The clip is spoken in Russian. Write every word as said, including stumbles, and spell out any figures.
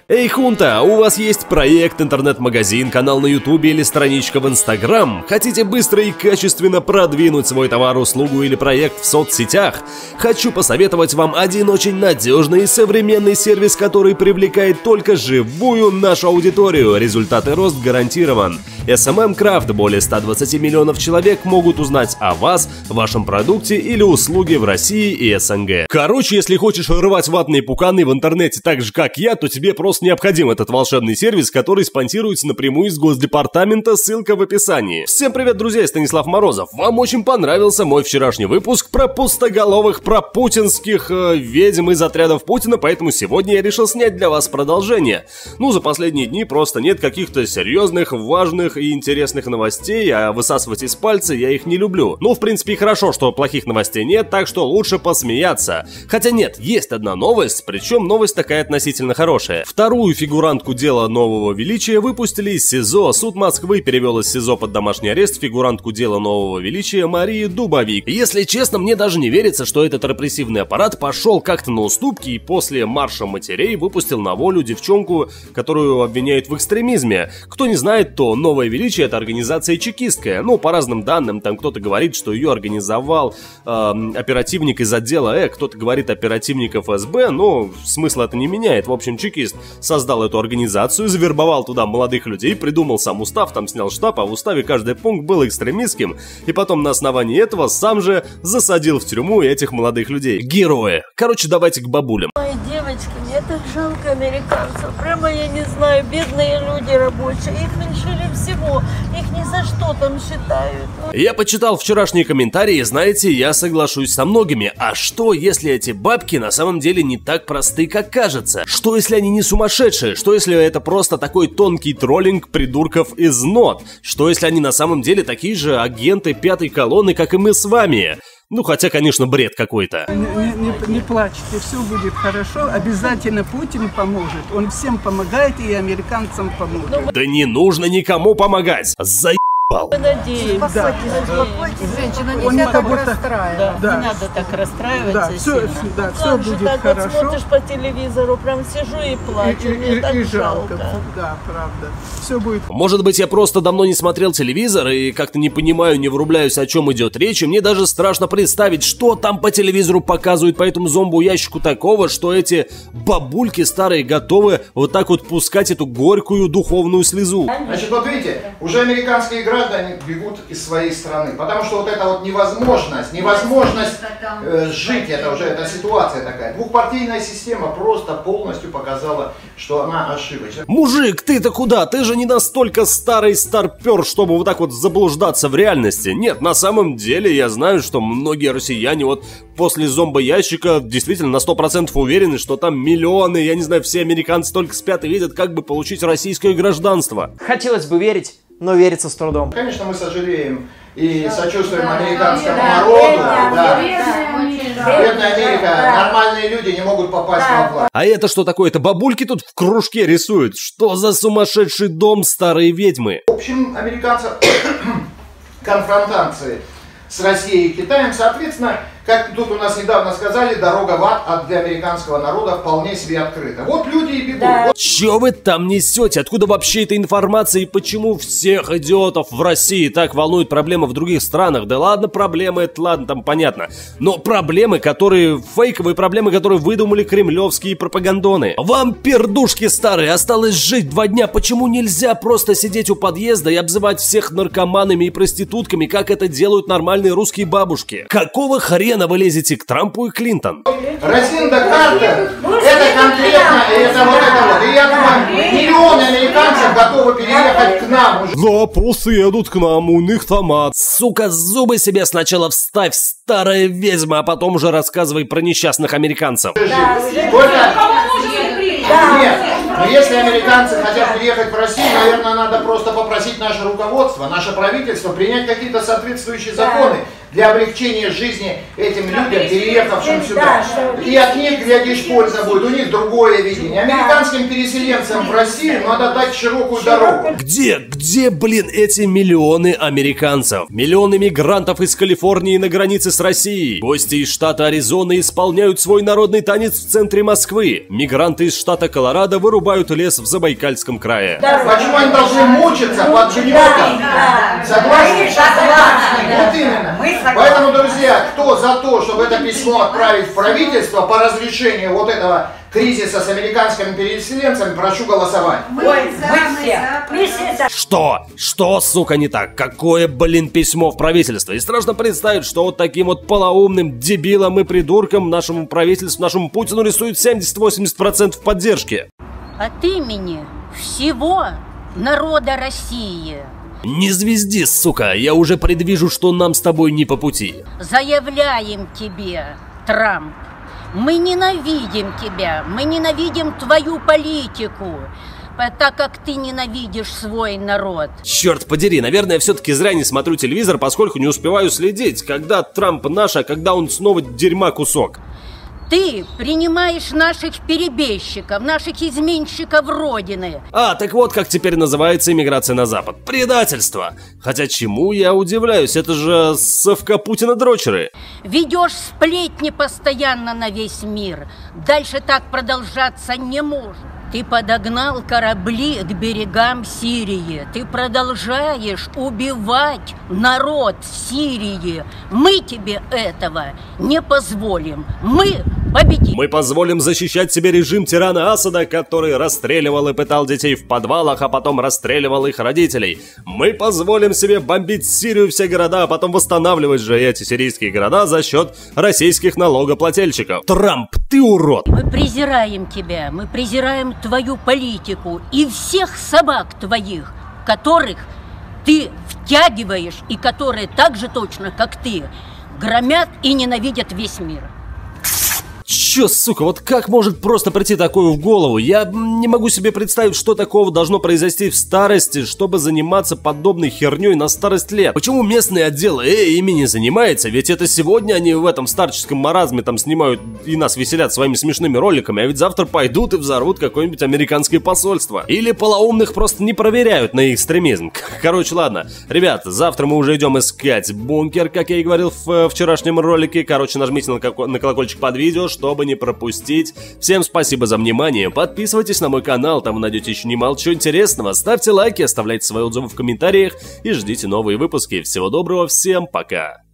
Эй, Хунта, у вас есть проект, интернет-магазин, канал на ютубе или страничка в инстаграм? Хотите быстро и качественно продвинуть свой товар, услугу или проект в соцсетях? Хочу посоветовать вам один очень надежный и современный сервис, который привлекает только живую нашу аудиторию. Результат и рост гарантирован. эс эм эм Craft. Более ста двадцати миллионов человек могут узнать о вас, вашем продукте или услуге в России и эс эн гэ. Короче, если хочешь рвать ватные пуканы в интернете так же, как я, то тебе просто необходим этот волшебный сервис, который спонсируется напрямую из Госдепартамента, ссылка в описании. Всем привет, друзья, я Станислав Морозов. Вам очень понравился мой вчерашний выпуск про пустоголовых, про путинских э, ведьм из отрядов Путина, поэтому сегодня я решил снять для вас продолжение. Ну, за последние дни просто нет каких-то серьезных, важных и интересных новостей, а высасывать из пальца я их не люблю. Ну, в принципе, и хорошо, что плохих новостей нет, так что лучше посмеяться. Хотя нет, есть одна новость, причем новость такая относительно хорошая. Вторую фигурантку дела Нового Величия выпустили из СИЗО. Суд Москвы перевел из СИЗО под домашний арест фигурантку дела Нового Величия Марию Дубовик. Если честно, мне даже не верится, что этот репрессивный аппарат пошел как-то на уступки и после марша матерей выпустил на волю девчонку, которую обвиняют в экстремизме. Кто не знает, то Новое Величие — это организация чекистская. Ну, по разным данным, там кто-то говорит, что ее организовал э, оперативник из отдела Э, кто-то говорит оперативник эф эс бэ, но смысл это не меняет. В общем, чекист создал эту организацию, завербовал туда молодых людей, придумал сам устав, там снял штаб, а в уставе каждый пункт был экстремистским, и потом на основании этого сам же засадил в тюрьму этих молодых людей. Герои. Короче, давайте к бабулям. Ой, девочки, мне так жалко американцев. Прямо я не знаю, бедные люди рабочие. Их лишили всего. Их ни за что там считают. Я почитал вчерашние комментарии, и знаете, я соглашусь со многими. А что, если эти бабки на самом деле не так просты, как кажется? Что, если они не сумасшедшие? Что, если это просто такой тонкий троллинг придурков из нот? Что, если они на самом деле такие же агенты пятой колонны, как и мы с вами? Ну, хотя, конечно, бред какой-то. Не, не, не плачьте, все будет хорошо. Обязательно Путин поможет. Он всем помогает, и американцам поможет. Да не нужно никому помогать. Заебал. Мы надеемся. Да. Успокойтесь, женщина, Он нельзя так будто... расстраиваться. Да, Да. не надо так расстраиваться. Да, все, сильно. да, все Как же будет так хорошо. вот смотришь по телевизору, прям сижу и плачу. И, Мне и, так и жалко. жалко. Да, правда. Все будет. Может быть, я просто давно не смотрел телевизор и как-то не понимаю, не врубляюсь, о чем идет речь, и мне даже страшно представить, что там по телевизору показывают по этому зомбу-ящику такого, что эти бабульки старые готовы вот так вот пускать эту горькую духовную слезу. Значит, вот видите, уже американские граждане бегут из своей страны, потому что вот эта вот невозможность, невозможность э, жить, это уже эта ситуация такая. Двухпартийная система просто полностью показала, что она ошибочна. Мужик, ты-то куда? Ты же не настолько старый старпер, чтобы вот так вот заблуждаться в реальности. Нет, на самом деле я знаю, что многие россияне вот после зомбоящика действительно на сто процентов уверены, что там миллионы, я не знаю, все американцы только спят и видят, как бы получить российское гражданство. Хотелось бы верить, но верится с трудом. Конечно, мы сожалеем и сочувствуем американскому народу. Да. Бедная Америка, нормальные люди не могут попасть во власть. А это что такое? Это бабульки тут в кружке рисуют? Что за сумасшедший дом старые ведьмы? В общем, американцы конфронтации с Россией и Китаем, соответственно, как тут у нас недавно сказали, дорога в ад от для американского народа вполне себе открыта. Вот люди и бегут. Да. Вот. Чё вы там несете? Откуда вообще эта информация и почему всех идиотов в России так волнует проблемы в других странах? Да ладно, проблемы, это ладно, там понятно. Но проблемы, которые фейковые, проблемы, которые выдумали кремлевские пропагандоны. Вам, пердушки старые, осталось жить два дня. Почему нельзя просто сидеть у подъезда и обзывать всех наркоманами и проститутками, как это делают нормальные русские бабушки? Какого хрена вы лезете к Трампу и Клинтон? Розинда Картер, это конкретно, это вот это вот. И я думаю, миллионы американцев готовы переехать к нам уже. Да, просто едут к нам, у них томат. Сука, зубы себе сначала вставь, старая ведьма, а потом уже рассказывай про несчастных американцев. Только... Нет, но если американцы хотят приехать в Россию, наверное, надо просто попросить наше руководство, наше правительство принять какие-то соответствующие законы. для облегчения жизни этим людям, переехавшим сюда. И от них, глядишь, польза будет, у них другое видение. Американским переселенцам в России надо дать широкую дорогу. Где, где, блин, эти миллионы американцев? Миллионы мигрантов из Калифорнии на границе с Россией. Гости из штата Аризона исполняют свой народный танец в центре Москвы. Мигранты из штата Колорадо вырубают лес в Забайкальском крае. Почему они должны мучиться под гнетом? Согласны? Вот именно. Поэтому, друзья, кто за то, чтобы это письмо отправить в правительство по разрешению вот этого кризиса с американскими переселенцами, прошу голосовать. Ой, мы все. Что? Что, сука, не так? Какое, блин, письмо в правительство? И страшно представить, что вот таким вот полоумным дебилам и придуркам нашему правительству, нашему Путину рисуют семьдесят-восемьдесят процентов поддержки. От имени всего народа России Не звезди, сука, я уже предвижу, что нам с тобой не по пути. заявляем тебе, Трамп, мы ненавидим тебя, мы ненавидим твою политику, так как ты ненавидишь свой народ. Черт подери, наверное, все-таки зря не смотрю телевизор, поскольку не успеваю следить, когда Трамп наш, а когда он снова дерьма кусок. Ты принимаешь наших перебежчиков, наших изменщиков Родины. А, так вот как теперь называется иммиграция на Запад. Предательство. Хотя чему я удивляюсь, это же совка Путина-дрочеры. Ведешь сплетни постоянно на весь мир. Дальше так продолжаться не может. Ты подогнал корабли к берегам Сирии. Ты продолжаешь убивать народ в Сирии. Мы тебе этого не позволим. Мы победим. Мы позволим защищать себе режим тирана Асада, который расстреливал и пытал детей в подвалах, а потом расстреливал их родителей. Мы позволим себе бомбить Сирию, все города, а потом восстанавливать же эти сирийские города за счет российских налогоплательщиков. Трамп, ты урод! Мы презираем тебя, мы презираем твою политику и всех собак твоих, которых ты втягиваешь и которые так же точно, как ты, громят и ненавидят весь мир. Чё, сука, вот как может просто прийти такое в голову? Я не могу себе представить, что такого должно произойти в старости, чтобы заниматься подобной херней на старость лет. Почему местный отдел э, ими не занимается? Ведь это сегодня они в этом старческом маразме там снимают и нас веселят своими смешными роликами, а ведь завтра пойдут и взорвут какое-нибудь американское посольство. Или полоумных просто не проверяют на их экстремизм. Короче, ладно. Ребят, завтра мы уже идем искать бункер, как я и говорил в вчерашнем ролике. Короче, нажмите на, на колокольчик под видео, чтобы не пропустить. Всем спасибо за внимание, подписывайтесь на мой канал, там вы найдете еще немало чего интересного, ставьте лайки, оставляйте свои отзывы в комментариях и ждите новые выпуски. Всего доброго, всем пока!